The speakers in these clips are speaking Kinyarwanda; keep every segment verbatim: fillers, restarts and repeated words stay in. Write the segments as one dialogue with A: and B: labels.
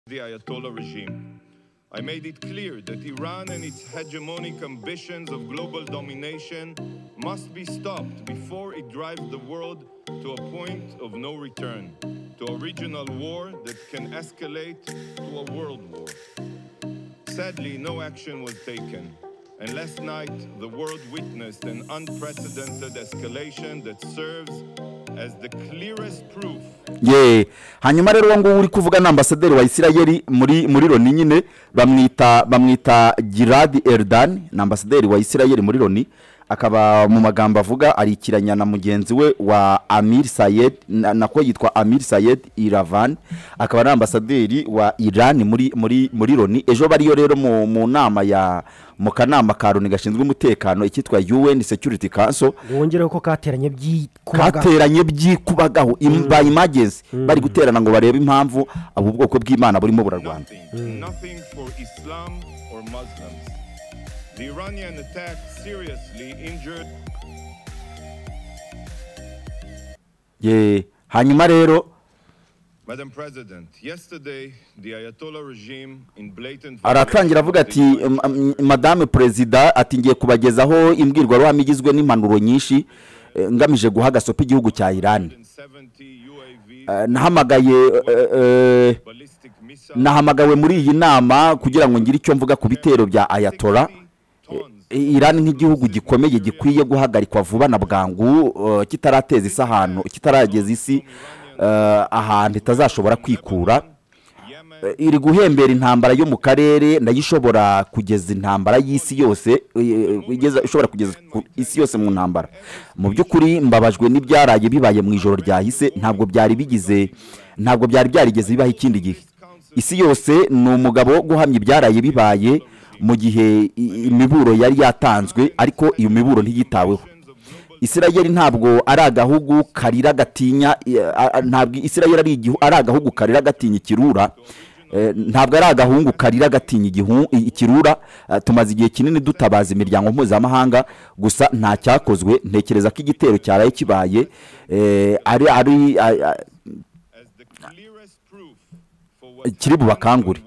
A: The Ayatollah regime. I made it clear that Iran and its hegemonic ambitions of global domination must be stopped before it drives the world to a point of no return, to a regional war that can escalate to a world war. Sadly, no action was taken, and last night the world witnessed an unprecedented escalation that serves as the clearest proof.
B: Ye hanyuma rero ngo uri kuvuga na ambasaderi wa Isirayeli muri muri Loni nyine bamwita bamwita Gilad Erdan na ambasaderi wa Isirayeli muri Loni akaba mu magambo avuga ari kiranya na mugenzi we wa Amir Sayed nako yitwa Amir Sayed Iravan akaba na ambasaderi wa Iran muri muri muri Loni ejo bariyo rero mu, mu nama ya mu kanama ka Loni gashinzwe umutekano ikitwa U N Security Council
C: wongera ko kateranye
B: byikubagaho kateranye byikubagaho imba emergency bari guterana ngo barebe impamvu abo bwoko bw'Imana burimo burarwana.
A: Nothing for Islam or Muslims. The Iranian attack seriously injured.
B: Ye hanyuma rero
A: Madam President, yesterday the Ayatollah regime in blatant
B: aratangira avuga ati Madame President ati ngiye kubagezaho imbwirwaruhame igizwe n'impanuro nyinshi ngamije guha gasopi igihugu cya Iran. Nahamagaye nahamagawe muri iyi nama kugira ngo ngire icyo mvuga ku bitero bya Ayatollah. Iran nk'igihugu gikomeye gikwiye guhagarikwa vuba na bwangu kitarateza isahano kitarageza isi ahantu itazashobora kwikura iri guhembera intambara yo mu karere ndayishobora kugeza intambara y'isi yose igeza ishobora kugeza isi yose mu ntambara mu byukuri mbabajwe n'ibyaraye bibaye mu ijoro ryahise ntabwo byari bigize ntabwo byari byarigeze bibaho ikindi gihe isi yose ni umugabo wo guhamya ibyaraye bibaye mu gihe imiburo yari yatanzwe ariko iyo miburo ntiyitaweho. Isirayeli ntabwo ari agahugu karira gatinya ntabwo Isirayeli ari igihu ari agahugu karira gatinya ikirura ntabwo ari agahungu karira gatinya igihu ikirura tumaze igihe kinini dutabaza imiryango mpuzamahanga gusa nta cyakozwe ntekereza ko igitero cyaraye kibaye ari ari kiri bubakangure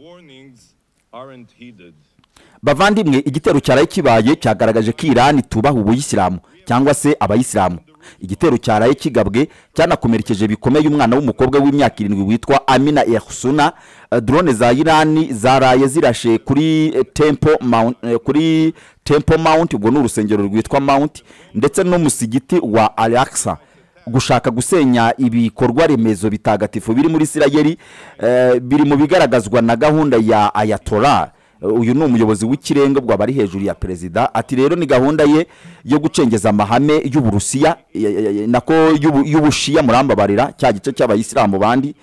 B: bavandimwe igitero cyaraye kibaye cyagaragaje ko Iran tubaha ubuyisilamu cyangwa se abayisilamu. Igitero cyaraye kigabwe cyanakomerekeje bikomeye umwana w'umukobwa w'imyaka irindwi witwa Amina Ehsuna. Drone za Iran zaraye zirashe kuri Temple Mount kuri Temple Mount ubwo n'urusengero rwitwa Mount ndetse no musigiti wa Al-Aqsa gushaka gusenya ibikorwa remezo bitagatifu biri muri Isirayeli biri mu bigaragazwa na gahunda ya Ayatollah. Uyu ni umuyobozi w'ikirenga bwa bari hejuru ya perezida ati rero ni gahunda ye yo gucengeza amahame y'uburusiya nako y'ubushiya murambabarira cya gice cy'abayisilamu bandi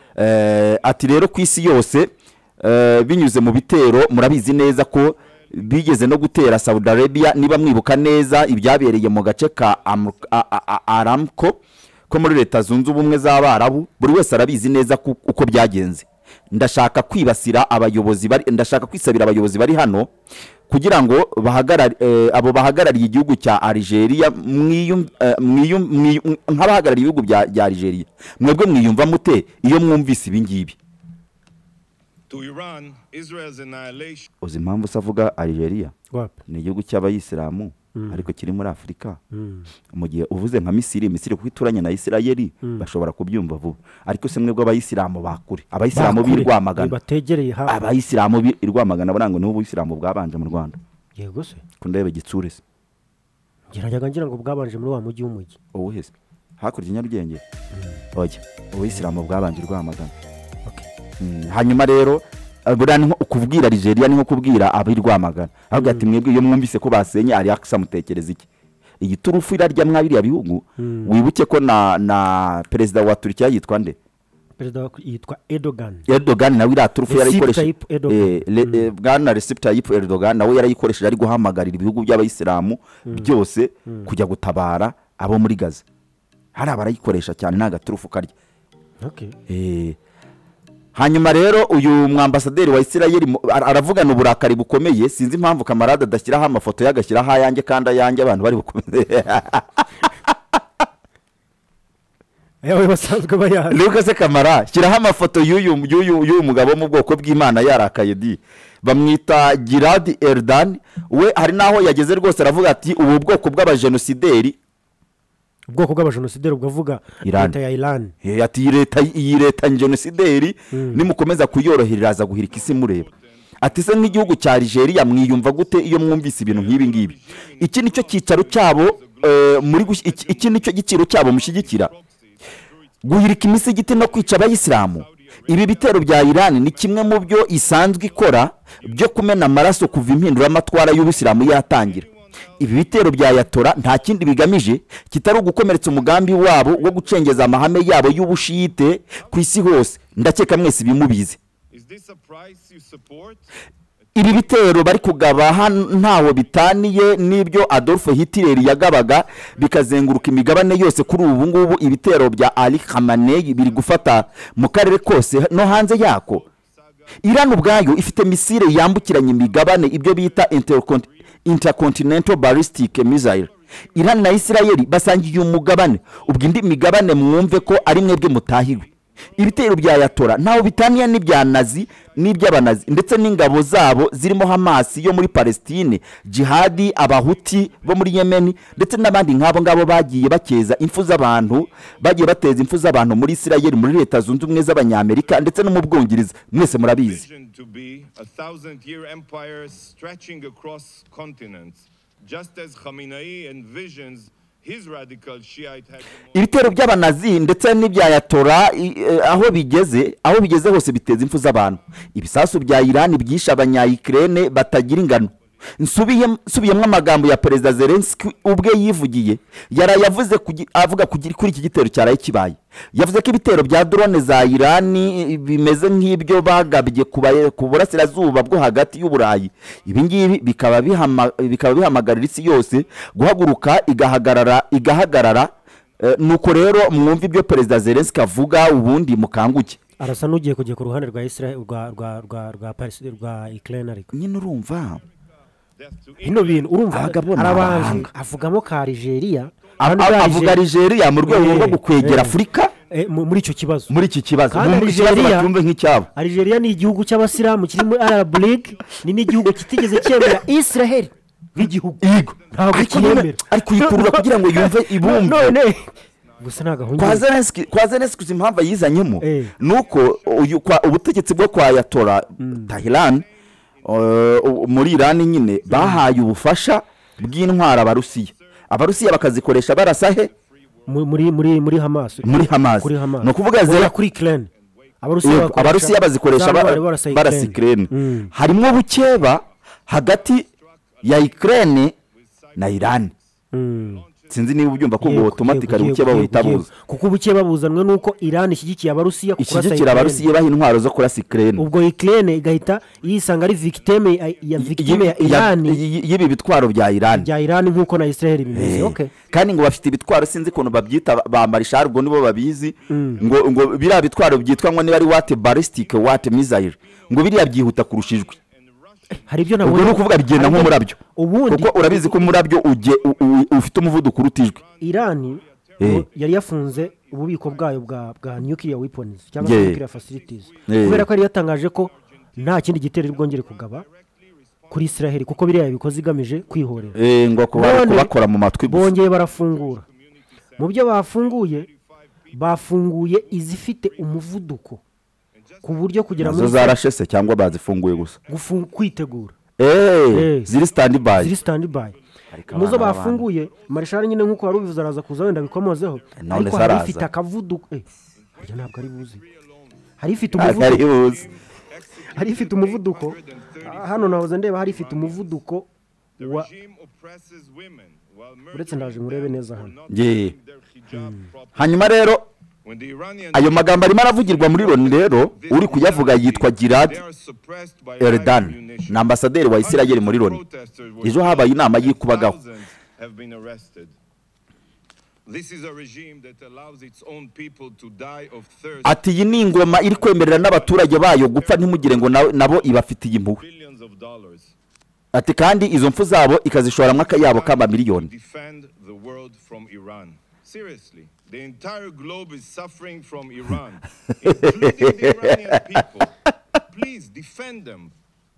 B: ati rero ku isi yose binyuze mu bitero murabizi neza ko bigeze no gutera Saudi Arabia niba mwibuka neza ibyabereye mu gace ka Aramco ko muri leta zunze ubumwe z'Abarabu buri wese arabizi neza uko byagenze. Ndashaka kwibasira abayobozi bari ndashaka kwisabira abayobozi bari hano kugira ngo bahagarare abo bahagarariye igihugu cya Algeria mwiyum nk'abahagarariye ibihugu bya Algeria mwebwe mwiyumva mute iyo mwumvise ibi ngibi.
A: To Iran, Israel's annihilation.
B: Uzi impamvu savuga Algeria ni igihugu cy'abayisilamu ariko kiri muri Afrika mu gihe uvuze nka Misiri Misiri kuko ituranye na Isirayeli bashobora kubyumva vuba ariko se mwebwe abayisilamu bakure abayisilamu birwamagana
C: bategereye ha
B: abayisilamu birwamagana barango n'ubu Isilamu bwabanje mu Rwanda
C: yego se
B: kundebe gitsure se
C: ngira ngira ngo bwabanje muri wa mujyi w'umujyi
B: ubuheze hakurya Nyarugenge oya ubuyisilamu bwabanje rwamagana okay hanyuma rero burani nko ukubwira Algeria ni nko kubwira abirwamagana ahubwo ati mwebwe iyo mwumvise ko basenye Al-Aqsa mutekereza iki iyi turufu irarya mwabiri ya bihugu wibuke ko na na perezida wa Turkiya yitwa nde
C: perezida yitwa Erdogan
B: Erdogan nawe ira turufu yarayikoresha eh bwana Recep Tayyip Erdogan nawe yarayikoresheje ari guhamagarira ibihugu by'abayisilamu byose kujya gutabara abo muri Gaza hari abarayikoresha cyane naga turufu karya
C: okay
B: eh hanyuma rero uyu mwambasaderi wa Isirayeli aravugana uburakari bukomeye sinzi impamvu kamarade adashyiraho amafoto yagashyiraho ayanjye kandi ayanjye abantu bari bukomeze
C: yewe basanzwe bayazi.
B: Lucas Kamara shyiraho amafoto y'uyu y'uyu y'uyu mugabo mu bwoko bw'Imana yarakaye di bamwita Gilad Erdan we hari naho yageze rwose aravuga ati ubu bwoko bw'abajenosideri
C: ubwoko bw'abajenosideri ubwavuga leta ya Iran
B: eh ati leta iyi leta njenosideri nimukomeza kuyorohereza guhirika isi mureba ati se nk'igihugu cya Algeria mwiyumva gute iyo mwumvise ibintu nk'ibi ngibi iki nicyo cyicaro cyabo muri iki nicyo giciro cyabo mushyigikira guhirika imisigiti no kwica abayisilamu. Ibi bitero bya Iran ni kimwe mu byo isanzwe ikora byo kumena amaraso kuva impinduramatwara y'ubisilamu yatangira. Ibi bitero bya Yatora nta kindi bigamije kitari ugukomeretsa umugambi wabo wo gucengeza amahame yabo y'ubushiyite ku isi hose. Ndakeka mwese bimubize. Ibi bitero bari kugaba ntaho bitaniye n'ibyo Adolf Hitler yagabaga bikazenguruka imigabane yose kuri ubu ngubu. Ibitero bya Ali Khamenei biri gufata mu karere kose no hanze yako. Iran ubwayo ifite misile yambukiranye imigabane ibyo bita intercontinental ballistic missile. Iran na Israel basangiye umugabane ubwo indi migabane mwumve ko ari mwebwe mutahirwe. Ibitero bya Yatora ntaho bitaniye n'ibya Nazi n'iby'abanazi ndetse n'ingabo zabo zirimo Hamas yo muri Palestine, Jihadi, Abahuti bo muri Yemen ndetse n'abandi nk'abo ngabo bagiye bakeza impfu z'abantu bagiye bateza impfu z'abantu muri Israel, muri Leta Zunze Ubumwe z'Abanyamerika ndetse no mu Bwongereza. Mwese murabizi ibitero by'abanazi ndetse n'ibya Yatora aho bigeze aho bigeze hose biteza impfu z'abantu. Ibisasu bya Iran byisha abanya-Ukraine batagira ingano. Nsubiye nsubiyemo amagambo ya Perezida Zelensky ubwe yivugiye yarayavuze avuga kuri iki gitero cyaraye kibaye. Yavuze ko ibitero bya drone za Iran bimeze nk'ibyo bagabye ku burasirazuba bwo hagati y'Uburayi. Ibi ngibi bikaba bikaba bihamagarira isi yose guhaguruka igahagarara igahagarara. Nuko rero mwumva ibyo Perezida Zelensky avuga ubundi mukanguke.
C: Arasa n'ugiye kujya ku ruhande rwa Israel rwa rwa rwa rwa Palestine rwa Ukraine ariko
B: nyine urumva
C: hino bintu urumva arabanje avugamo ka Algeria
B: avuga Algeria mu rwego rwo gukwegera Afurika
C: muri icyo kibazo
B: muri iki kibazo muri kibazo batumve nk'icyabo.
C: Algeria ni igihugu cy'abasilamu kiri muri Arab League ni n'igihugu kitigeze cyemera Israel nk'igihugu ntabwo cyemera
B: ariko yikurura kugira ngo yumve ibumve
C: none gusa nagahunye
B: kwa Zelensky kwa Zelensky impamvu yizanyemo nuko ubutegetsi bwo kwa Yatora Tehran muri Iran nyine bahaye ubufasha bw'intwara abarusiya abarusiya bakazikoresha barasahe
C: muri muri muri Hamas
B: muri Hamas no kuvuga zera
C: kuri Ukraine
B: abarusiya bazikoresha barasa Ukraine. Harimo bukeba hagati ya Ukraine na Iran. Sinzi niba ubyumva ko automatically bukeba buhitabuza
C: kuko bukeba buzanwe nuko Iran ishyigikiye abarusiya
B: kurasa abarusiya baha intwaro zo kurasa Ukraine.
C: Ubwo Ukraine igahita yisanga ari victime ya victime ya Iran
B: yibi bitwaro bya Iran
C: bya Iran nkuko na Israel bimeze. Okay,
B: kandi ngo bafite ibitwaro sinzi kono babyita ba Marshall ubwo nibo babizi ngo ngo biriya bitwaro byitwa ngo niba ari what ballistic what missile ngo biriya byihuta kurushijwe.
C: Hari ibyo nabwo
B: no kuvuga bigenda nko murabyo kuko urabizi ko murabyo uje ufite umuvuduko urutijwe.
C: Iran yari yafunze ububiko bwayo bwa bwa nuclear weapons cyangwa nuclear facilities kubera ko yari yatangaje ko nta kindi gitero bwongere kugaba kuri Israel kuko biriya yabikoze igamije kwihorera
B: eh ngo kubakora mu matwi
C: bongeye barafungura mu byo bafunguye bafunguye izifite umuvuduko ku buryo kugira
B: ngo zarashese cyangwa bazifunguye gusa
C: kwitegura
B: eh ziri stand by
C: ziri stand by muzo bafunguye Marshall nyine nkuko wari ubivuze araza kuza wenda bikomozeho ariko hari ifite akavuduko eh burya ntabwo ari buzi hari ifite umuvuduko hari ifite umuvuduko hano nahoze ndeba hari ifite umuvuduko wa uretse ndaje murebe neza hano
B: ye hanyuma rero ayo magambo arimo aravugirwa muri Loni rero uri kuyavuga yitwa Gilad Erdan na ambasaderi wa Israel muri Loni. Ejo habaye inama y'ikubagaho. Ati iyi ni ingoma iri kwemerera n'abaturage bayo gupfa ntimugire ngo nabo ibafitiye impuhwe. Ati kandi izo mfu zabo ikazishora mwaka yabo kamba miliyoni.
A: The entire globe is suffering from Iran, including the Iranian people. Please defend them.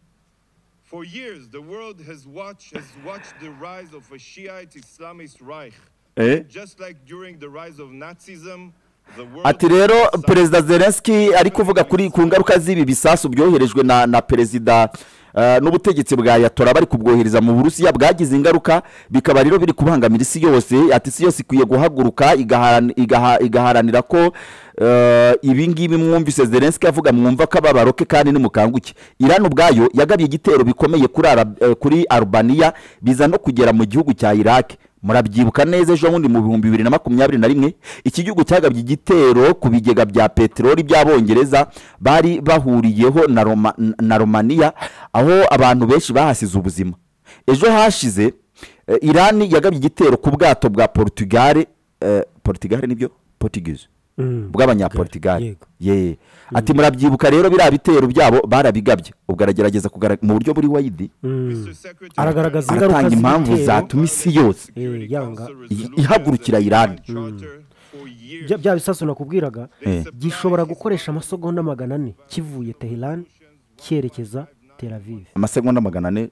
A: For years, the world has watched has watched the rise of a Shiite Islamist Reich.
B: Eh?
A: Just like during the rise of Nazism, the world
B: ati rero perezida Zelensky ari kuvuga kuri ku ngaruka z'ibi bisasu byoherejwe na na perezida uh, n'ubutegetsi bwa Yatora bari kubwohereza mu Burusiya bwagize ingaruka bikaba rero biri kubangamira isi yose ati isi yose ikwiye guhaguruka igaharanira igaharanira ko uh, ibi ngibi mwumvise Zelensky avuga mwumva ko ababaroke kandi nimukanguke. Iran ubwayo yagabye igitero bikomeye kuri uh, kuri Albania biza no kugera mu gihugu cya Iraq. Murabyibuka neza ejo bundi mu bihumbi bibiri na makumyabiri na rimwe iki gihugu cyagabye igitero ku bigega bya peteroli by'Abongereza bari bahuriyeho na Roma, na Romania aho abantu benshi bahasize ubuzima. Ejo hashize uh, Iran yagabye igitero ku bwato bwa Portugal uh, Portugal nibyo Portuguese mm. bw'abanyaportugal ye yeah. mm. ati murabyibuka rero bira bitero byabo barabigabye ubwo aragerageza kugaragaza mu buryo buri wayidi mm.
C: aragaragaza ingaruka
B: impamvu zatuma isi yose
C: yanga
B: ihagurukira Iran
C: mm. bya bisasu nakubwiraga eh. gishobora gukoresha amasegonda magana ane kivuye Tehran cyerekeza Tel Aviv
B: amasegonda magana ane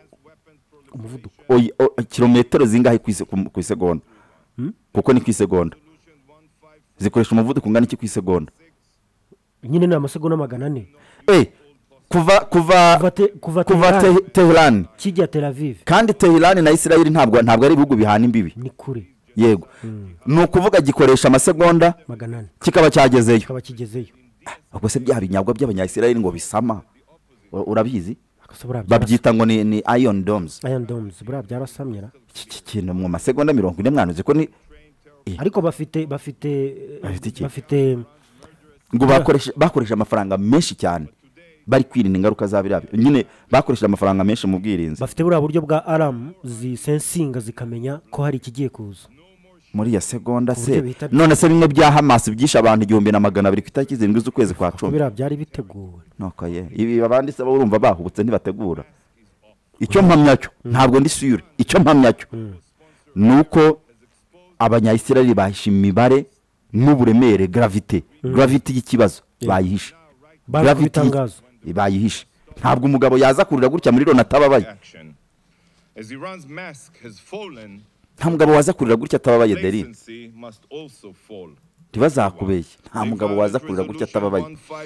C: umuvuduko
B: kilometero zingahe ku isegonda hmm? kuko ni ku isegonda zikoresha umuvuduko ungana iki ku isegonda
C: nyine ni amasegonda magana ane
B: eh kuva kuva
C: kuva
B: kuva Tehran
C: kijya Tel Aviv
B: kandi Tehran na Israel ntabwo ntabwo ari ibihugu bihana imbibi
C: ni kure
B: yego mm. no kuvuga gikoresha amasegonda
C: magana ane
B: kikaba cyagezeyo
C: kikaba kigezeyo
B: ubwo se bya binyagwa by'abanya-Israel ngo bisama urabizi babyita ngo ni, ni iron domes
C: iron domes bura byarasamyera
B: iki kintu mu masegonda mirongo ine mwanuze ko ni
C: ariko bafite bafite bafite
B: ngo bakoresha bakoresha amafaranga menshi cyane bari kwirinda ingaruka zabirabyo nyine bakoresha amafaranga menshi mu bwirinzi
C: bafite bura buryo bwa alarm zisensinga zikamenya ko hari ikigiye kuza
B: muri ya segonda se none se bimwe bya Hamas byisha abantu igihumbi na magana abiri kwitaki zirindwi z'ukwezi kwa cumi
C: bira byari biteguwe
B: noko ye ibi abandi se urumva bahubutse ntibategura icyo mpamyacyo ntabwo ndi sure icyo mpamyacyo nuko abanya-Israel bahisha imibare n'uburemere gravity gravity y'ikibazo bayihisha
C: gravity
B: bayihisha ntabwo umugabo yaza kurira gutya muri Loni atababaye nta mugabo waza kurira gutya atababaye deri ntibazakubeshye nta mugabo waza kurira gutya atababaye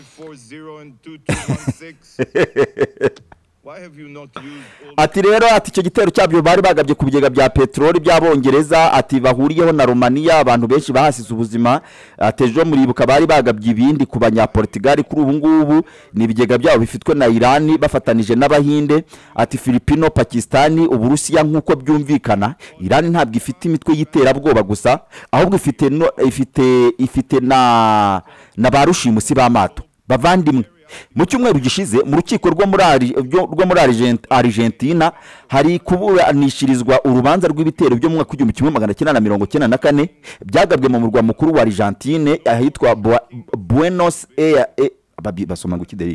B: ati rero ati icyo gitero cyabyo bari bagabye ku bigega bya peteroli by'Abongereza ati bahuriyeho na Romania abantu benshi bahasize ubuzima atejo muribuka bari bagabye ibindi ku banyaportugal kuri ubu ngubu ni ibigega byabo bifitwe na Iran bafatanije n'Abahinde ati Filipino Pakistan Uburusiya nkuko byumvikana Iran ntabwo ifite imitwe y'iterabwoba gusa ahubwo ifite no, ifite ifite na na barushimusi b'amato bavandimwe mu cyumweru gishize mu rukiko rwo muri rwo muri Argentina hari kuburanishirizwa urubanza rw'ibitero byo mu mwaka w'igihumbi kimwe magana cyenda na mirongo cyenda na kane byagabwe mu murwa mukuru wa Argentine ahitwa Buenos Aires basoma ngo kideri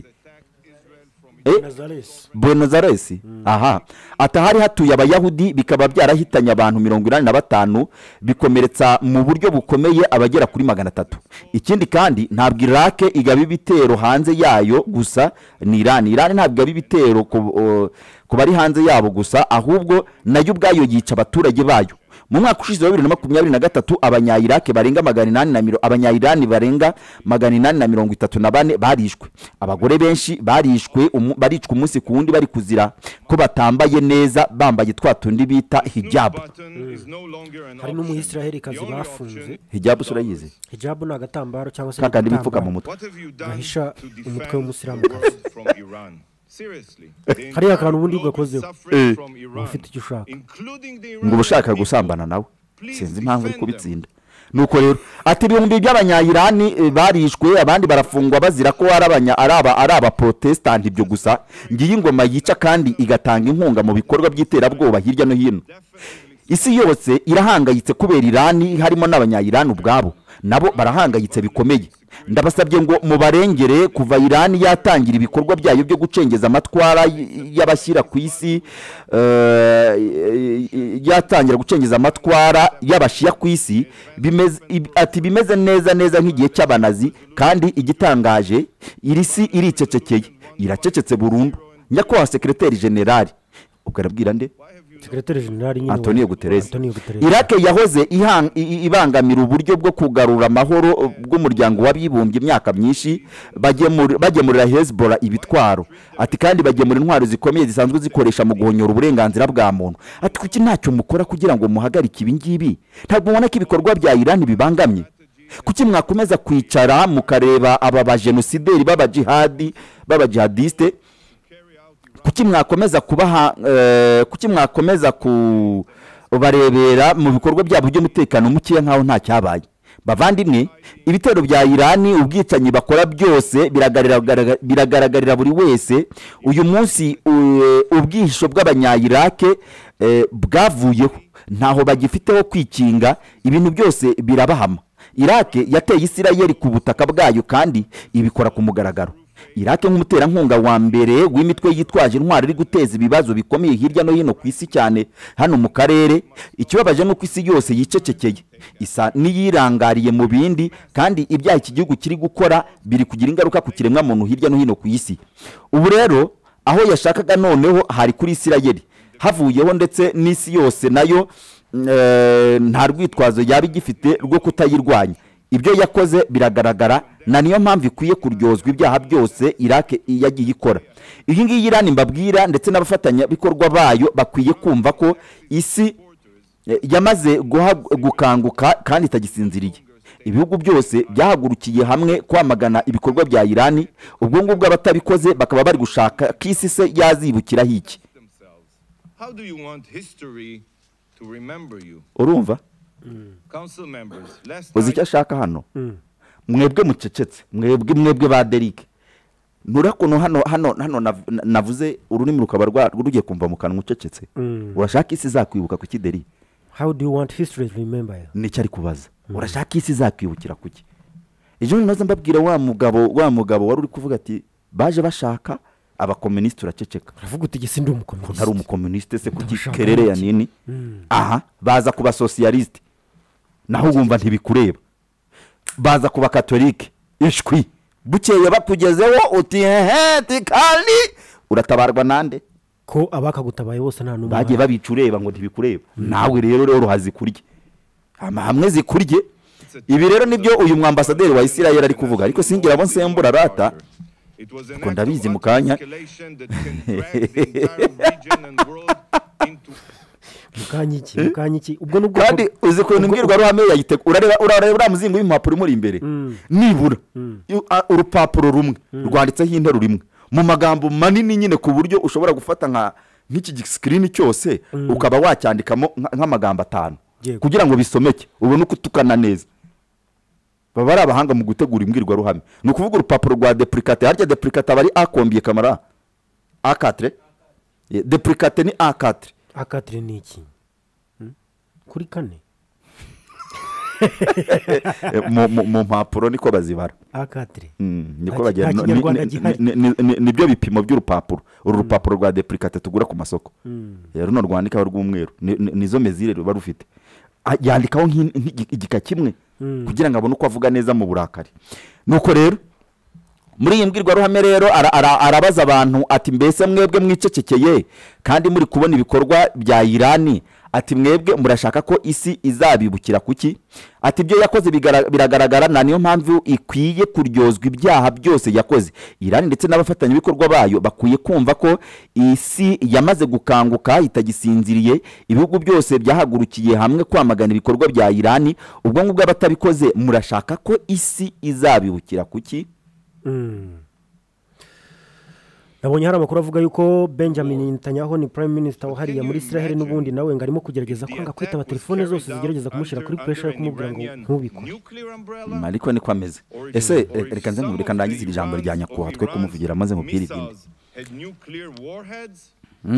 B: Buenos Aires aha atahari hatuye abayahudi bikaba byarahitanye abantu mirongo inani na batanu bikomeretsa mu buryo bukomeye abagera kuri magana atatu. Ikindi kandi ntabwo Iraq igaba ibitero hanze yayo gusa ni Iran Iran ntabwo igaba ibitero ku bari hanze yabo gusa ahubwo nayo ubwayo yica abaturage bayo. Mu mwaka ushize wa bibiri na makumyabiri na gatatu abanya-Iraq barenga magana inani na mirongo abanya-Iran barenga magana inani na mirongo itatu na bane barishwe. Abagore benshi barishwe um, baricwa umunsi ku wundi bari kuzira ko batambaye neza bambaye twatundi bita hijab.
C: Hari no mu Israel kazi bafunze.
B: Hijab surayize.
C: Hijab na agatambaro cyangwa se
B: kakandi bipfuka mu mutwe.
C: Bahisha umutwe w'umusiramu kazi. Hari akantu ubundi ugakozeho ufite icyo ushaka
B: ngo ubushaka gusambana nawe sinzi impamvu uri kubitsinda. Nuko rero ati ibihumbi by'abanya-Iran barishwe abandi barafungwa bazira ko arabanya araba araba protestant ibyo gusa ngiye ingoma yica kandi igatanga inkunga mu bikorwa by'iterabwoba hirya no hino. Isi yose irahangayitse kubera Iran harimo n'abanya-Iran ubwabo nabo barahangayitse bikomeye. ndabasabye ngo mubarengere kuva Irani yatangira ibikorwa byayo byo gucengeza amatwara y'abashyira ku isi yatangira gucengeza amatwara y'abashiya ku isi ati bimeze neza neza nk'igihe cy'abanazi kandi igitangaje iri si iricecekeye iracecetse burundu nyakubahwa sekreteri generali ubwo arabwira nde
C: Secretary General nyine
B: Antonio Guterres. Iraq yahoze ibangamira uburyo bwo kugarura amahoro bw'umuryango w'abibumbye imyaka myinshi bagemurira Hezbollah ibitwaro ati kandi bagemura intwaro zikomeye zisanzwe zikoresha mu guhonyora uburenganzira bwa muntu ati kuki ntacyo mukora kugira ngo muhagarike ibi ngibi ntabwo mubona ko ibikorwa bya Iran bibangamye kuki mwakomeza kwicara mukareba aba bajenosideri b'abajihadi b'abajihadiste kuki mwakomeza kubaha kuki mwakomeza kubarebera mu bikorwa byabo by'umutekano muke nkaho nta cyabaye bavandimwe ibitero bya Irani ubwicanyi bakora byose biragaragarira buri wese uyu munsi ubwihisho bw'abanya-Iraq bwavuyeho ntaho bagifiteho kwikinga ibintu byose birabahama Iraq yateye Isirayeli ku butaka bwayo kandi ibikora ku mugaragaro Iraq nk'umuterankunga wa mbere w'imitwe yitwaje intwari iri guteza ibibazo bikomeye hirya no hino ku isi cyane hano mu karere ikibabaje no ku isi yose yicecekeye isa n'iyirangariye mu bindi kandi ibyaha iki gihugu kiri gukora biri kugira ingaruka ku kiremwa muntu hirya no hino ku isi ubu rero aho yashakaga noneho hari kuri Isirayeli havuyeho ndetse n'isi yose nayo nta rwitwazo yaba igifite rwo kutayirwanya ibyo yakoze biragaragara na niyo mpamvu ikwiye kuryozwa ibyaha byose Iraq yagiye ikora iyi ngiyi Irani mbabwira ndetse n'abafatanya bikorwa bayo bakwiye kumva ko isi yamaze gukanguka kandi itagisinziriye ibihugu byose byahagurukiye hamwe kwamagana ibikorwa bya Irani ubwo ngubwo abatabikoze bakaba bari gushaka ko isi se yazibukiraho iki urumva uzi icyo ashaka hano mwebwe mucecetse mwebwe mwebwe ba Derike nturakuno hano hano hano navuze ururimi rukaba rugiye kumva mu kanwa ucecetse urashaka isi zakwibuka kuki Deri
C: how do you want history to remember you
B: ni cyari kubaza urashaka isi zakwibukira kuki ejo nazo mbabwira wa mugabo wa mugabo wari uri kuvuga ati baje bashaka abakomuniste uraceceka
C: uravuga uti gisi ndi umukomuniste
B: ntari umukomuniste se kuki kerere ya nini aha baza kuba socialiste naho wumva ntibikureba baza kuba katolike ishwi bukeye bakugezeho uti hehe tikali uratabarwa nande
C: ko abakagutabaye bose nta numwe
B: bagiye babica ureba ngo ntibikureba nawe rero rero hazikurye hamwe zikurye ibi rero nibyo uyu mwambasaderi wa Isirayeli ari kuvuga ariko singira abo nsembura rata ko ndabizi mu kanya
C: mukanyiki mukanyiki ubwo nubwo
B: kandi uzi ko nimbwirwa ruhame yayite urareba urareba muzingo w'impapuro muri imbere nibura urupapuro rumwe rwanditseho interuro rimwe mu magambo manini nyine ku buryo ushobora gufata nka nk'iki screen cyose ukaba wacyandikamo nk'amagambo atanu kugira ngo bisomeke ubone uko utukana neza baba ari abahanga mu gutegura imbwirwa ruhame ni ukuvuga urupapuro rwa deprecate harya deprecate abari akombiye kamara A quatre deprecate ni A quatre
C: A quatre ni iki kuri kane
B: mu mpapuro niko bazibara
C: A quatre
B: niko bagera nibyo bipimo by'urupapuro uru rupapuro rwa deprecate tugura ku masoko runo rwandikaho rw'umweru nizo mezire ruba rufite yandikaho igika kimwe kugira ngo abone uko avuga neza mu burakari nuko rero muri iyi mbwirwaruhame rero arabaza abantu ati mbese mwebwe mwicecekeye kandi muri kubona ibikorwa bya Irani ati mwebwe murashaka ko isi izabibukira kuki ati ibyo yakoze biragaragara na niyo mpamvu ikwiye kuryozwa ibyaha byose yakoze Irani ndetse n'abafatanya bikorwa bayo bakwiye kumva ko isi yamaze gukanguka itagisinziriye ibihugu byose byahagurukiye hamwe kwamagana ibikorwa bya Irani ubwo ngubwo abatabikoze murashaka ko isi izabibukira kuki
C: nabonye hari amakuru avuga yuko Benjamin Netanyahu ni prime minister wahariye muri Israel n'ubundi nawe ngo arimo kugerageza kwanga kwitaba telefone zose zigerageza kumushyira kuri pressure yo kumubwira ngo ntubikore
B: ariko niko ameze ese reka nze mureka ndangize iri jambo rya nyakubahwa twe kumuvugira maze mubwire ibindi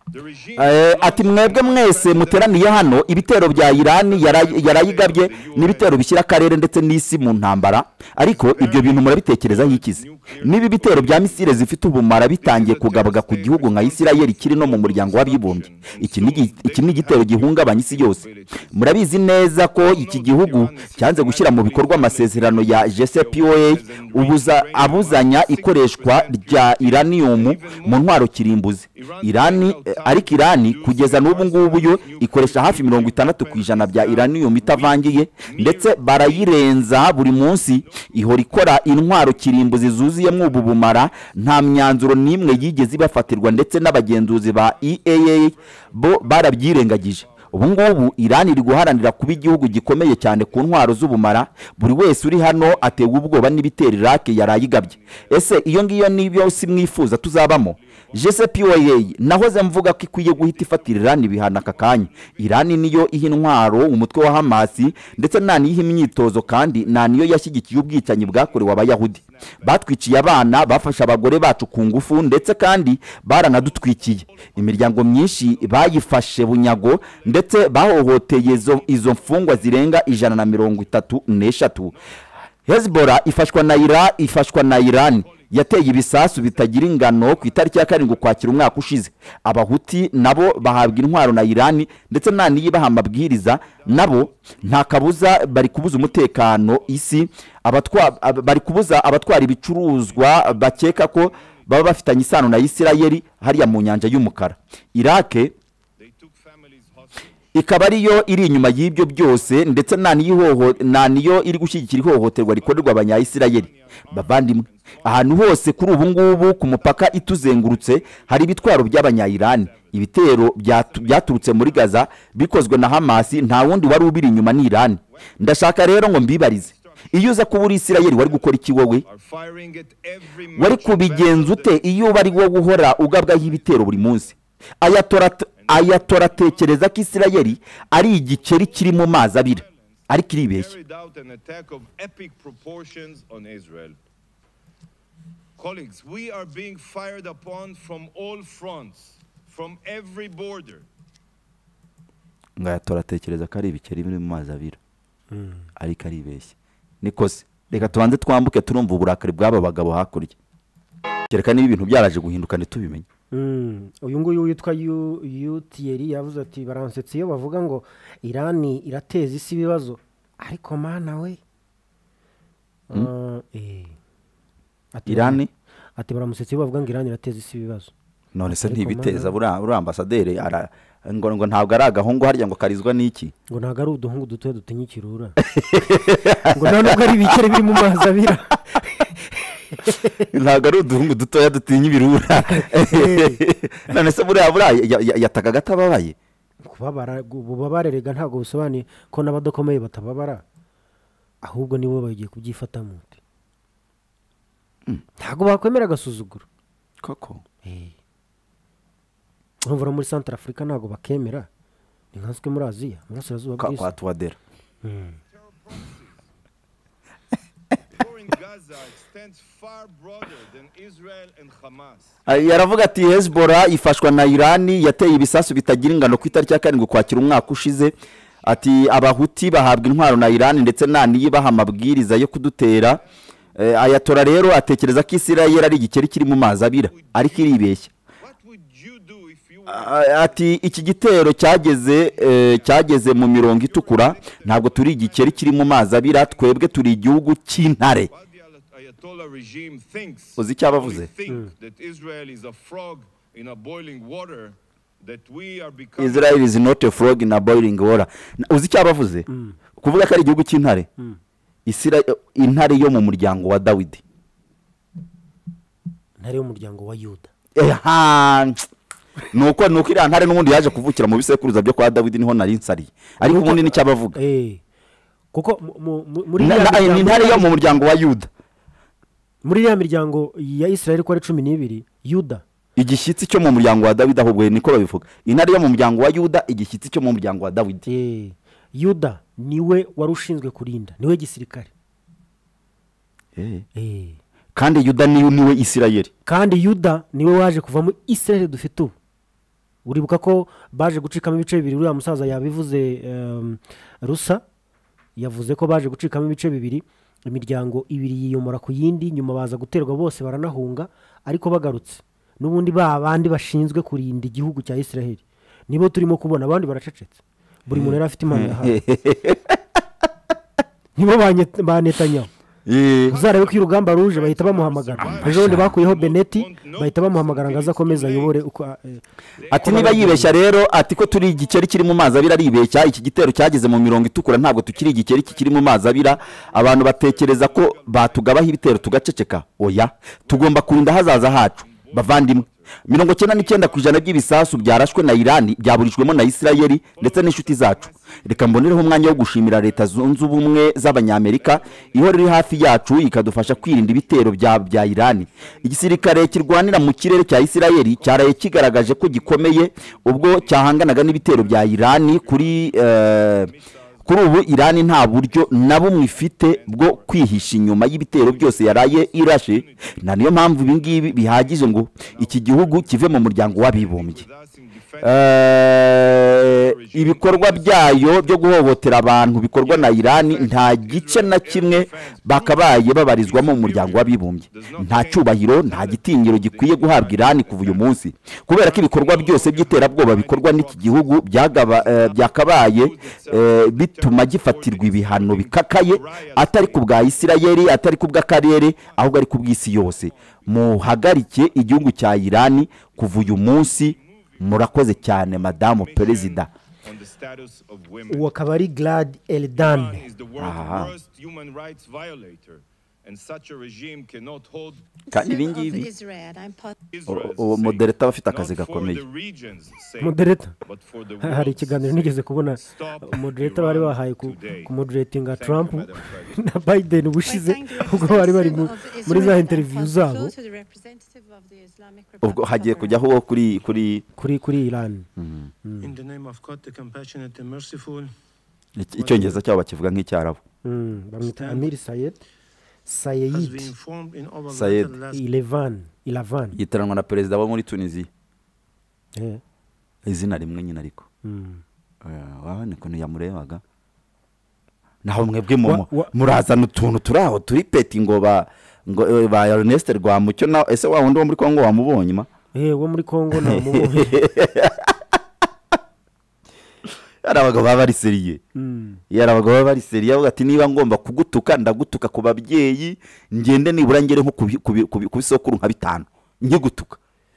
B: ati mwebwe mwese muteraniye hano ibitero bya Irani yarayigabye n'ibitero bishyira akarere ndetse n'isi mu ntambara ariko ibyo bintu murabitekerezaho ikizi niba ibitero bya misile zifite ubumara bitangiye kugabwa ku gihugu nka Isirayeli kiri no mu muryango w'abibumbye iki ni igitero gihungabanya isi yose murabizi neza ko iki gihugu cyanze gushyira mu bikorwa amasezerano ya J C P O A ubuza abuzanya ikoreshwa rya uranium mu ntwaro kirimbuzi Irani ariko Irani kugeza n'ubu ngubu yo ikoresha hafi mirongo itandatu ku ijana bya uranium itavangiye ndetse barayirenza buri munsi ihora ikora intwaro kirimbuzi zuzuyemo ubu bumara nta myanzuro n'imwe yigeze ibafatirwa ndetse n'abagenzuzi ba I A E A bo barabyirengagije ubu ngubu Irani iri guharanira kuba igihugu gikomeye cyane ku ntwaro z'ubumara buri wese uri hano atewe ubwoba n'ibitero Iraq yarayigabye ese iyo ngiyo nibyo si mwifuza tuzabamo J C P O A nahoze mvuga ko ikwiye guhita ifatira Irani bihana aka kanya Irani niyo iha intwaro umutwe wa Hamas ndetse naniyiha imyitozo kandi naniyo yashyigikiye ubwicanyi bwakorewe abayahudi batwiciye abana bafasha abagore bacu ku ngufu ndetse kandi baranadutwikiye imiryango myinshi bayifashe bunyago ndetse bahohoteye izo mfungwa zirenga ijana na mirongo itatu n'eshatu Hezbollah ifashwa na Iran ifashwa na Iran yateye ibisasu bitagira ingano ku itariki ya karindwi ukwakira umwaka ushize abahuti nabo bahabwa intwaro na Iran ndetse naniye baha amabwiriza nabo nta kabuza bari kubuza umutekano isi abatwa bari kubuza abatwara ibicuruzwa bakeka ko baba bafitanye isano na Isirayeli hariya mu nyanja y'umukara Iraq ikaba ariyo iri inyuma y'ibyo byose ndetse naniyo iri gushyigikira ihohoterwa rikorerwa abanyayisirayeli bavandimwe ahantu hose kuri ubu ngubu ku mupaka ituzengurutse hari ibitwaro by'abanyayirani ibitero byaturutse muri Gaza bikozwe na Hamas nta wundi wari ubiri inyuma ni Irani ndashaka rero ngo mbibarize iyo uza kuba uri Isirayeli wari gukora iki wowe wari kubigenza ute iyo bari wowe uhora ugabwaho ibitero buri munsi Ayatora atekereza ko Isirayeli ari igiceri kiri mu mazi abira ariko iribeshye
A: Colleagues, we are being fired upon from all fronts, from every border.
B: Ngayatora atekereza ko ari ibiceri biri mu mazi abira ariko aribeshye nikose reka tubanze twambuke turumva uburakari bw'aba bagabo hakurya kereka niba ibintu byaraje guhinduka ntitubimenye
C: uyu nguyu witwa Thierry yavuze ati baransetse iyo bavuga ngo Irani irateza isi ibibazo ariko mana we
B: Irani
C: ati baramusetse iyo bavuga ngo Irani irateza isi ibibazo
B: none se ntibiteza buri ambasaderi ngo ngo ntabwo ari agahungu harya ngo karizwa n'iki
C: ngo ntabwo ari uduhungu dutoya dutinya ikirura ngo nta nubwo ari ibiceri biri mu mazi abira
B: ntabwo ari uduhungu dutoya dutinya ibirura none se buriya buriya yataga agatababaye
C: kubabara ububabare rega ntabwo busobanuye ko n'abadakomeye batababara ahubwo nibo bagiye kubyifatamo ntabwo bakwemera agasuzuguro
B: koko
C: urumva muri Central Africa ntabwo bakemera ni nkanswe muri Aziya muri Burasirazuba bw'isi
B: kwa tuwadera yaravuga ati Hezbollah ifashwa na Irani yateye ibisasu bitagira ingano ku itariki ya karindwi ukwakira umwaka ushize ati abahuti bahabwa intwaro na Irani ndetse naniye baha amabwiriza yo kudutera Ayatora rero atekereza ko Isirayeli ari igiceri kiri mu mazi abira ariko iribeshya ati iki gitero cyageze cyageze mu mirongo itukura ntabwo turi igiceri kiri mu mazi abira twebwe turi igihugu cy'intare uzi icyo abavuze Israel is not a frog in a boiling water uzi icyo abavuze kuvuga ko ari igihugu cy'intare intare yo mu muryango wa Dawidi
C: intare yo mu muryango wa Yuda
B: nuko nuko iriya ntare n'ubundi yaje kuvukira mu bisekuruza byo kwa Dawidi niho nari nsariye ariko ubundi nicyo abavuga
C: kuko muri
B: intare yo mu muryango wa Yuda
C: muri ya miryango ya Israel ko ari cumi n'ibiri Yuda
B: igishyitsi cyo mu muryango wa Dawidi ahubwo niko babivuga intare yo mu muryango wa Yuda igishyitsi cyo mu muryango wa Dawidi
C: Yuda niwe wari ushinzwe kurinda niwe gisirikare
B: kandi Yuda niwe Isirayeli
C: kandi Yuda niwe waje kuvamo Isirayeli dufite ubu uribuka ko baje gucikamo ibice bibiri uriya musaza yabivuze um, rusa yavuze ko baje gucikamo ibice bibiri imiryango ibiri yiyomora ku yindi nyuma baza guterwa bose baranahunga ariko bagarutse n'ubundi ba bandi bashinzwe kurinda igihugu cya Israel nibo turimo kubona abandi baracecetse buri muntu yari afite imana yahawe nibo banetanyaho uzarebe ko urugamba ruje bahita bamuhamagara ejo bundi bakuyeho Beneti bahita bamuhamagara ngo aze akomeze ayobore
B: ati niba yibeshya rero ati ko turi igikeri kiri mu mazi abira aribeshya iki gitero cyageze mu mirongo itukura ntabwo tukiri igikeri kiri mu mazi abira abantu batekereza ko batugabaho ibitero tugaceceka oya tugomba kurinda hazaza hacu bavandimwe mirongo cyenda n'icyenda ku ijana by'ibisasu byarashwe na Irani byaburijwemo na Isirayeli ndetse n'inshuti zacu reka mbonereho umwanya wo gushimira leta zunze ubumwe z'abanyamerika ihora iri hafi yacu ikadufasha kwirinda ibitero bya bya Irani igisirikare kirwanira mu kirere cya Isirayeli cyaraye kigaragaje ko gikomeye ubwo cyahanganaga n'ibitero bya Irani kuri uh, kuri ubu Irani nta buryo na bumwe ifite bwo kwihisha inyuma y'ibitero byose yaraye irashe na niyo mpamvu ibi ngibi bihagije ngo iki gihugu kive mu muryango w'abibumbye ibikorwa byayo byo guhohotera abantu bikorwa na Irani nta gice na kimwe bakabaye babarizwamo mu muryango w'abibumbye nta cyubahiro nta gitinyiro gikwiye guhabwa Irani kuva uyu munsi kubera ko ibikorwa byose by'iterabwoba bikorwa n'iki gihugu byakabaye bituma gifatirwa ibihano bikakaye atari ku bwa Isirayeli atari ku bw'akarere ahubwo ari ku bw'isi yose muhagarike igihugu cya Irani kuva uyu munsi murakoze cyane madamu perezida
C: uwo akaba ari Glad Eldan
B: kandi ibi ngibi uwo modereta bafite akazi gakomeye
C: modereta hari ikiganiro nigeze kubona modereta bari bahaye ku moderatinga Trump na Biden ubushize ubwo bari bari muri za interview zabo
B: ubwo hagiye kujyaho kuri kuri
C: kuri kuri Iran
B: icyongereza cyabo bakivuga nk'icyarabu
C: bamwita Amir Sayed Sayed
B: Sayed
C: Ilevan Ilavan
B: yitaranwa na perezida wo muri Tunisia eh izina rimwe nyine ariko waho niko yamurebaga naho mwebwe mu murazana utuntu turaho turi peti ngo ba ngo ba Ernest Rwamucyo na ese wa wundi wo muri Kongo wamubonye ma
C: eh wo muri Kongo na mubonye
B: yarabaga bari seriye yarabaga bari seriye avuga ati niba ngomba kugutuka ndagutuka ku babyeyi ngende nibura ngere nko ku bisokuru nka bitanu nkigutuka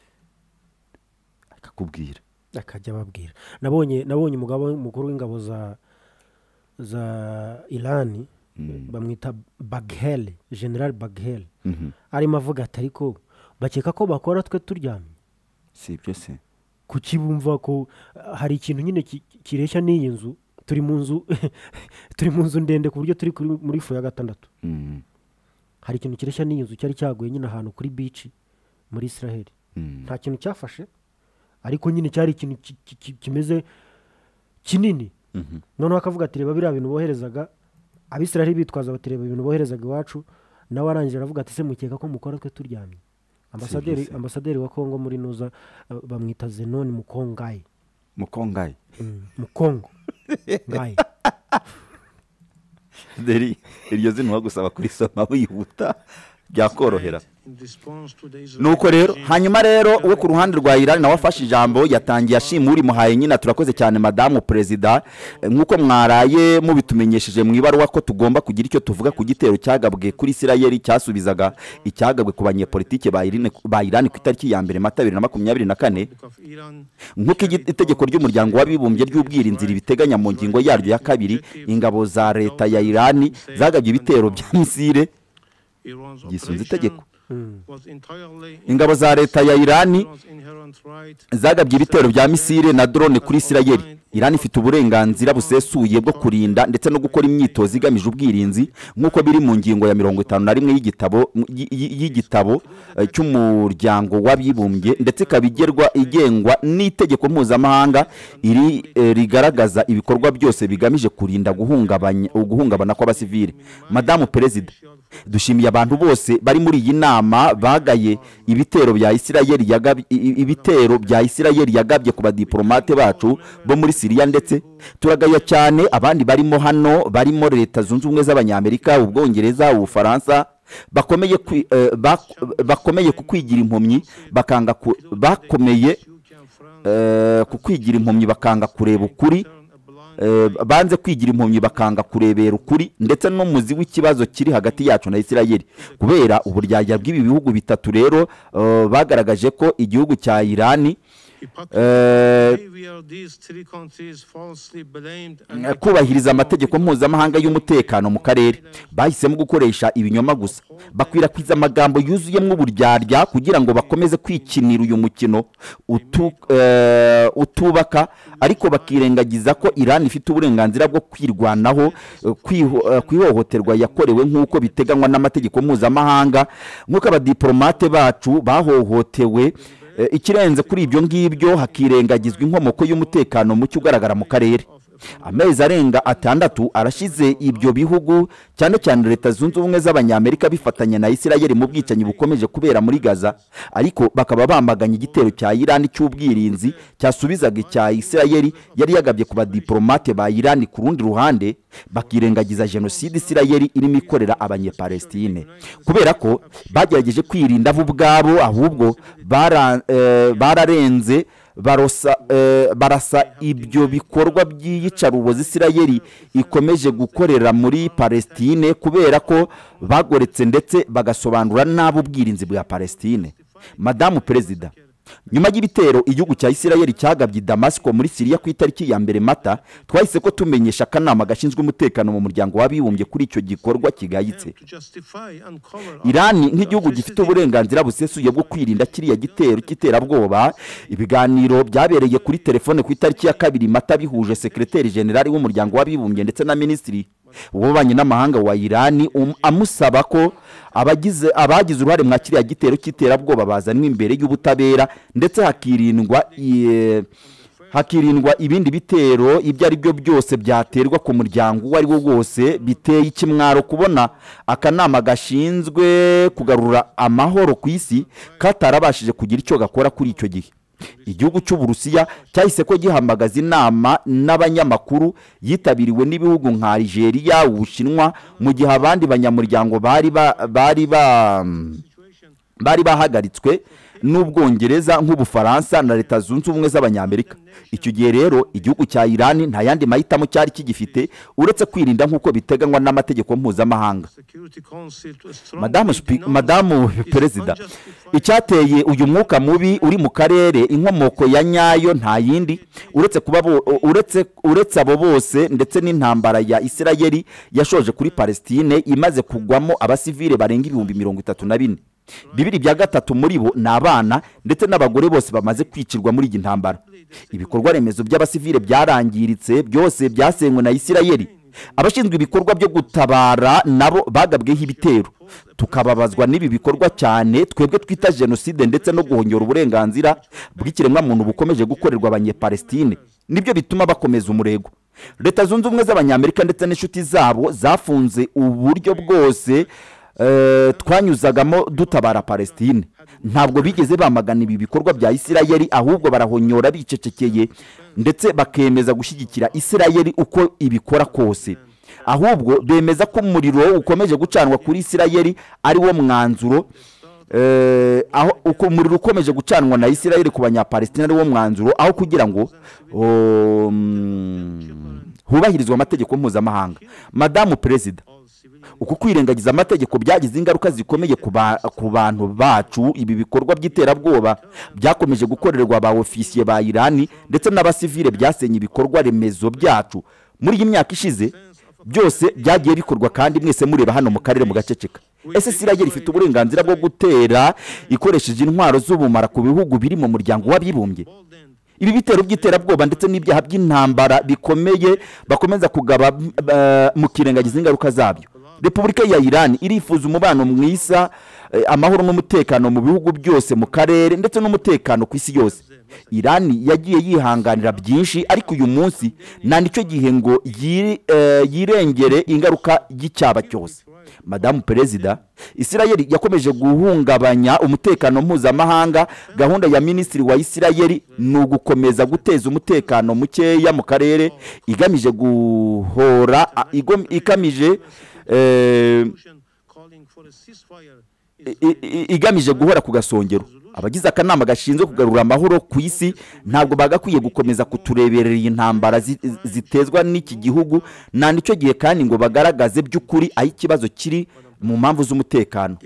B: akakubwira
C: akajya babwira nabonye nabonye umugabo mukuru w'ingabo za za Iran bamwita Baghel General Baghel arimo avuga ati ariko bakeka ko bakora twe turyamye
B: si ibyo se
C: kukibumva ko hari ikintu nyine kireshya n'iyi nzu turi mu nzu turi mu nzu ndende ku buryo turi muri fu ya gatandatu hari ikintu kireshya n'iyi nzu cyari cyaguye nyine ahantu kuri beach muri Israel nta kintu cyafashe ariko nyine cyari ikintu kimeze kinini noneho akavuga ati reba biriya bintu boherezaga abisiraheli bitwaza bati reba ibintu boherezaga iwacu nawe arangije aravuga ati se mukeka ko mukora twe turyamye ambasaderi ambasaderi wa Kongo muri Nuza bamwita Zenon Mukongai
B: Mukongai
C: Mukongo ngai
B: deri iryo zino wagusaba kuri soma wihuta byakorohera nuko rero hanyuma rero we ku ruhande rwa Iran nawe afashe ijambo yatangiye ashima uri muhaye nyina turakoze cyane madamu perezida nkuko mwaraye mubitumenyesheje mu ibaruwa ko tugomba kugira icyo tuvuga ku gitero cyagabwe kuri Isirayeli cyasubizaga icyagabwe ku banyepolitike ba Iran ba Iran ku itariki ya mbere Mata bibiri na makumyabiri na kane nkuko itegeko ry'umuryango w'abibumbye ry'ubwirinzi biteganya mu ngingo yaryo ya kabiri ingabo za leta ya Iran zagabye ibitero bya misile gisunze itegeko ingabo za leta ya Iran zagabye ibitero bya misile na drone kuri Isirayeli Iran ifite uburenganzira busesuye bwo kurinda ndetse no gukora imyitozo igamije ubwirinzi nk'uko biri mu ngingo ya mirongo itanu na rimwe y'igitabo y'igitabo cy'umuryango w'abibumbye, ndetse ikabigerwa igengwa n'itegeko mpuzamahanga iri rigaragaza ibikorwa byose bigamije kurinda guhungabanya guhungabana kw'abasivile. Madamu Perezida, dushimiye abantu bose bari muri iyi nama bagaye ibitero bya Isirayeli yagabye ibitero bya Isirayeli yagabye ku badiplomate bacu bo muri Syria, ndetse turagaya cyane abandi barimo hano barimo Leta Zunze Ubumwe z'Abanyamerika, Ubwongereza, Ubufaransa bakomeye uh, bak, bakomeye kukwigira impumyi bakanga bakomeye uh, kukwigira impumyi bakanga kureba ukuri uh, banze kwigira impumyi bakanga kurebera ukuri, ndetse no muzi w'ikibazo kiri hagati yacu na Isirayeli kubera uburyarya bw'ibi bihugu bitatu. Rero uh, bagaragaje ko igihugu cya Irani kubahiriza amategeko mpuzamahanga y'umutekano mu karere, bahisemo gukoresha ibinyoma gusa, bakwirakwiza amagambo yuzuyemo uburyarya kugira ngo bakomeze kwikinira uyu mukino utu, uh, utubaka, ariko bakirengagiza ko Iran ifite uburenganzira bwo kwirwanaho kwihohoterwa yakorewe nk'uko biteganywa n'amategeko mpuzamahanga, nk'uko abadiplomate bacu bahohotewe. Ikirenze kuri ibyo ngibyo hakirengagizwa inkomoko y'umutekano mucyo ugaragara mu karere. Amezi arenga atandatu arashize ibyo bihugu cyane cyane Leta Zunze Ubumwe z'Abanyamerika bifatanya na Isirayeli mu bwicanyi bukomeje kubera muri Gaza, ariko bakaba bambaganye igitero cya Iran cy'ubwirinzi cyasubizaga cya Isirayeli yari yagabye ku badiplomate ba Iran. Ku rundi ruhande bakirengagiza genocide Isirayeli irimo ikorera Abanyepalestine kubera ko bagerageje kwirinda abo ubwabo, ahubwo bara, eh, bararenze barosa uh, barasa ibyo bikorwa by'iyicarubozi Isirayeli ikomeje gukorera muri Palestine kubera ko bagoretse ndetse bagasobanura nabo ubwirinzi bwa Palestine. Madamu Perezida, nyuma y'ibitero igihugu cya Isirayeli cyagabye Damasco muri Syria ku itariki ya mbere Mata, twahise ko tumenyesha akanama gashinzwe umutekano mu muryango w'abibumbye kuri icyo gikorwa kigayitse. Iran nk'igihugu gifite uburenganzira busesuye bwo kwirinda kiriya gitero cy'iterabwoba. Ibiganiro byabereye kuri telefone ku itariki ya kabiri Mata bihuje sekreteri generali w'umuryango w'abibumbye ndetse na minisitiri w'ububanyi n'amahanga wa Iran, um, amusaba ko abagize abagize uruhare mwa kiriya gitero cy'iterabwoba bazanwa imbere y'ubutabera, ndetse hakirindwa iye, hakirindwa ibindi bitero ibyo ari byo byose byaterwa ku muryango uwo ari wo wose. Biteye ikimwaro kubona akanama gashinzwe kugarura amahoro ku isi katarabashije kugira icyo gakora kuri icyo gihe. Igihugu cy'Uburusiya cyahise ko gihamagaza inama n'abanyamakuru yitabiriwe n'ibihugu nka Algeria, Ubushinwa, mu gihe abandi banyamuryango bari ba, bari ba, bari bahagaritswe n'Ubwongereza nk'Ubufaransa na Leta Zunze Ubumwe z'Abanyamerika. Icyo gihe rero igihugu cya Iran nta yandi mahitamo cyari kigifite uretse kwirinda nk'uko biteganywa n'amategeko mpuzamahanga. Madamu Madamu Perezida, icyateye uyu mwuka mubi uri mu karere inkomoko ya nyayo nta yindi uretse kuba uretse uretse abo bose ndetse n'intambara ya Isirayeli yashoje kuri Palestine imaze kugwamo abasivile barenga ibihumbi mirongo itatu na bine. Bibiri bya gatatu muri bo ni abana ndetse n'abagore bose bamaze kwicirwa muri iyi ntambara. Ibikorwa remezo by'abasivile byarangiritse byose byasenywe na Isirayeli. Abashinzwe ibikorwa byo gutabara nabo bagabweho ibitero. Tukababazwa n'ibi bikorwa cyane twebwe twita genocide ndetse no guhonyora uburenganzira bw'ikiremwa muntu bukomeje gukorerwa Abanyepalestine. Nibyo bituma bakomeza umurego. Leta Zunze Ubumwe z'Abanyamerika ndetse n'inshuti zabo zafunze uburyo bwose Uh, twanyuzagamo dutabara Palestine. Ntabwo bigeze bamagana ibi bikorwa bya Isirayeli, ahubwo barahonyora bicecekeye ndetse bakemeza gushyigikira Isirayeli uko ibikora kose. Ahubwo bemeza ko umuriro ukomeje gucanwa kuri Isirayeli ari wo mwanzuro uh, aho uko umuriro ukomeje gucanwa na Isirayeli ku Banyapalestina ari wo mwanzuro aho kugira ngo um, hubahirizwe amategeko mpuzamahanga. Madamu Perezida, uku kwirengagiza amategeko byagize ingaruka zikomeye ku bantu bacu. Ibi bikorwa by'iterabwoba byakomeje gukorerwa ba ofisiye ba Iran ndetse n'abasivile byasenye ibikorwa remezo byacu muri iyi myaka ishize. Byose byagiye bikorwa kandi mwese mureba hano mu karere mu gaceceka. Ese Isirayeli ifite uburenganzira bwo gutera ikoresheje intwaro z'ubumara ku bihugu biri mu muryango w'abibumbye? ibi bitero by'iterabwoba ndetse n'ibyaha by'intambara bikomeye bakomeza kugaba mu kirengagiza ingaruka zabyo. Repubulika ya Iran irifuza umubano mwiza, amahoro n'umutekano mu bihugu byose mu karere ndetse n'umutekano ku isi yose. Iran yagiye yihanganira byinshi, ariko uyu munsi nta nicyo gihe ngo yirengere ingaruka y'icyaba cyose. Madamu Perezida, Isirayeli yakomeje guhungabanya umutekano mpuzamahanga. Gahunda ya minisitiri wa Isirayeli ni ugukomeza guteza umutekano mukeya mu karere, igamije guhora igamije igamije guhora ku gasongero. Abagize akanama gashinzwe kugarura amahoro ku isi ntabwo bagakwiye gukomeza kutureberera iyi ntambara zitezwa n'iki gihugu, nta nicyo gihe kandi ngo bagaragaze by'ukuri aho ikibazo kiri mu mpamvu z'umutekano.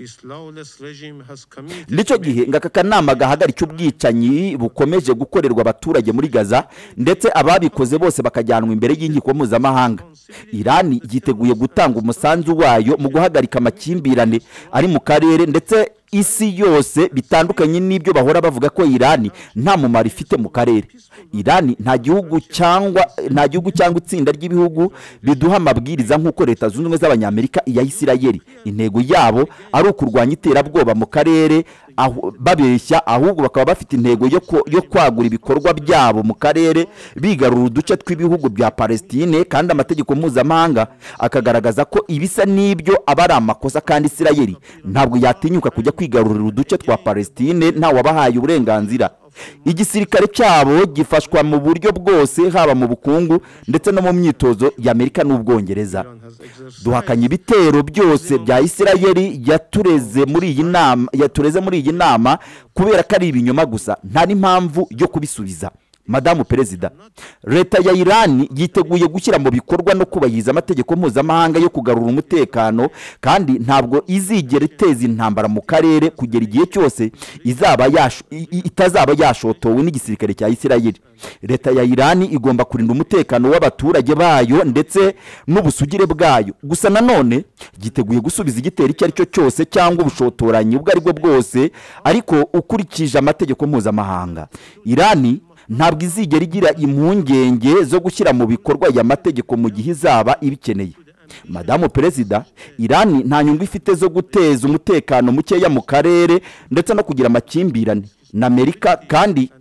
B: Nicyo gihe ngo aka kanama gahagarika ubwicanyi bukomeje gukorerwa abaturage muri Gaza, ndetse ababikoze bose bakajyanwa imbere y'inkiko mpuzamahanga. Iran yiteguye gutanga umusanzu wayo mu guhagarika amakimbirane ari mu karere ndetse isi yose, bitandukanye n'ibyo bahora bavuga ko Iran nta mumaro ifite mu karere. Iran nta gihugu cyangwa nta gihugu cyangwa itsinda ry'ibihugu biduha amabwiriza nk'uko Leta Zunze Ubumwe z'Abanyamerika iya Isirayeli. Intego yabo ari ukurwanya iterabwoba mu karere, babeshya, ahubwo bakaba bafite intego yo kwagura ibikorwa byabo mu karere, bigarura uduce tw'ibihugu bya Palestine, kandi amategeko mpuzamahanga akagaragaza ko ibisa n'ibyo aba ari amakosa, kandi Isirayeli ntabwo yatinyuka kujya kwigarurira uduce twa Palestine nta wabahaye uburenganzira. Igisirikare cyabo gifashwa mu buryo bwose, haba mu bukungu ndetse no mu myitozo y'Amerika n'Ubwongereza. Duhakanye ibitero byose bya Isirayeli yatureze muri iyi nama yatureze muri iyi nama kubera ko ari ibinyoma gusa, nta n'impamvu yo kubisubiza. Madamu Perezida, Leta ya Iran yiteguye gushyira mu bikorwa no kubahiriza amategeko mpuzamahanga yo kugarura umutekano, kandi ntabwo izigera iteza intambara mu karere kugera igihe cyose izaba itazaba yashotowe n'igisirikare cya Isirayeli. Leta ya Iran igomba kurinda umutekano w'abaturage bayo ndetse n'ubusugire bwayo. Gusa nanone yiteguye gusubiza igitero icyo ari cyo cyose cyangwa ubushotoranyi ubwo ari bwo bwose, ariko ukurikije amategeko mpuzamahanga. Iran ntabwo izigera igira impungenge zo gushyira mu bikorwa aya mategeko mu gihe izaba ibikeneye. Madamu Perezida, Iran nta nyungu ifite zo guteza umutekano mukeya mu karere ndetse no kugira amakimbirane na Amerika, kandi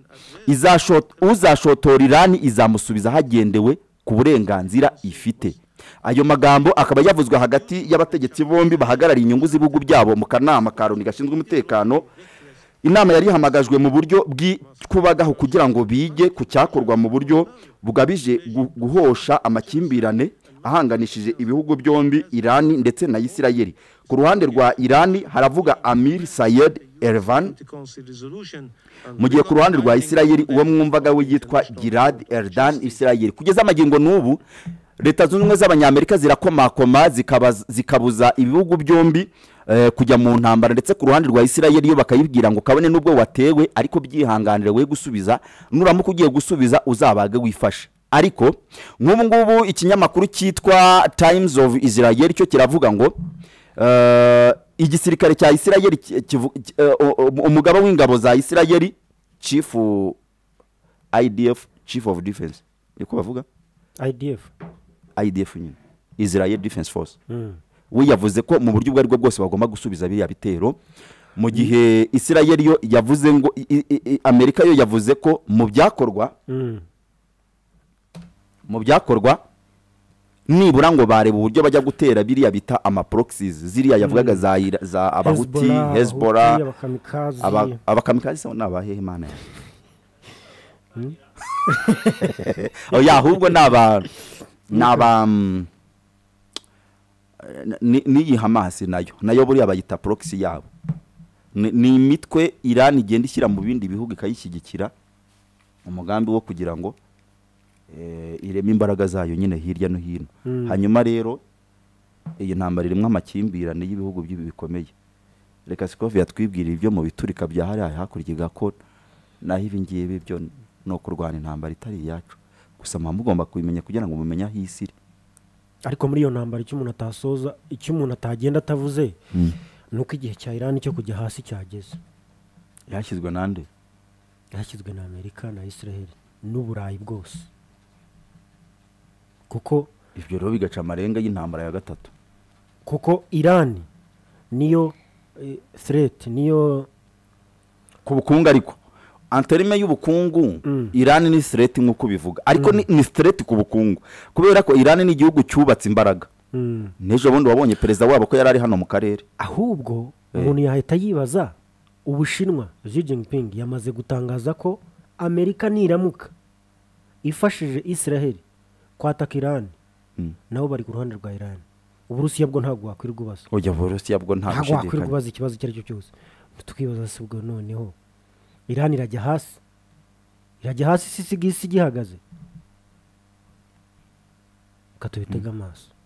B: uzashotora Iran izamusubiza hagendewe ku burenganzira ifite. Ayo magambo akaba yavuzwe hagati y'abategetsi bombi bahagarariye inyungu z'ibihugu byabo mu kanama ka Loni gashinzwe umutekano. Inama yari hamagajwe mu buryo bw'ikubagaho kugira ngo bige ku cyakorwa mu buryo bugabije guhosha amakimbirane ahanganishije ibihugu byombi, Iran ndetse na Isirayeli. Ku ruhande rwa Iran haravuga Amir Sayed Ervan, mu gihe ku ruhande rwa Isirayeli uwo mwumvaga we yitwa Gilad Erdan. Isirayeli kugeza amagingo n'ubu Leta Zunze Ubumwe z'Abanyamerika zirakomakoma zikabuza ibihugu byombi kujya mu ntambara, ndetse ku ruhande rwa Isirayeli yo bakayibwira ngo kabone nubwo watewe ariko byihanganire we gusubiza, nuramuka ugiye gusubiza uzabage wifashe. Ariko nk'ubu ngubu ikinyamakuru cyitwa Times of Israel cyo kiravuga ngo igisirikare cya Isirayeli, umugaba w'ingabo za Isirayeli, Chief I D F, Chief of Defense, niko bavuga
C: I D F
B: I D F nyine, Israel Defense Force, we yavuze ko mu buryo bwari bwo bwose bagomba gusubiza biriya bitero, mu gihe Isirayeli yo yavuze ngo Amerika yo yavuze ko mu byakorwa mu byakorwa nibura ngo bareba uburyo bajya gutera biriya bita ama proxies ziriya yavugaga za za abahuti, Hezbollah, abakamikazi sawa nabahe Imana ya oya ahubwo naba naba ni Hamas nayo nayo buri abayita proxy yabo, ni imitwe Iran igenda ishyira mu bindi bihugu ikayishyigikira umugambi wo kugira ngo ireme imbaraga zayo nyine hirya no hino. Hanyuma rero iyi ntambara irimo amakimbirane y'ibihugu by'ibikomeye. Reka Sikovi yatwibwira ibyo mu biturika bya hariya hakurya gako naho ibi ngiye byo no kurwana intambara itari yacu, gusa mugomba kubimenya kugira ngo mumenye aho isi iri.
C: Ariko muri iyo ntambara icyo umuntu atasoza, icyo umuntu atagenda atavuze nuko igihe cya Iran cyo kujya hasi cyageze.
B: Yashyizwe nande?
C: Yashyizwe na Amerika na Israel. n'uburayi bwose kuko
B: ibyo rero bigaca amarenga y'intambara ya gatatu
C: kuko Iran niyo eh, threat niyo
B: ku bukungu ariko anterime y'ubukungu mm. Iran ni threat nk'uko bivuga ariko mm. ni threat ku bukungu kubera ko Iran ni igihugu cyubatse imbaraga mm. nejo bundi wabonye perezida wabo ko yarari hano mu karere
C: ahubwo umuntu yahita yibaza Ubushinwa Xi Jinping yamaze gutangaza ko Amerika niramuka ifashije Israel kwataka Iran mm. nabo bari ku ruhande rwa Iran Uburusiya bwo ntabwo wakwirirwa ubaza
B: oya Uburusiya bwo ntabwo
C: ntabwo wakwirirwa ubaza ikibazo cyari cyo cyose tukibaza se ubwo noneho Iran irajya hasi irajya hasi sisi gisi gihagaze katubitega amaso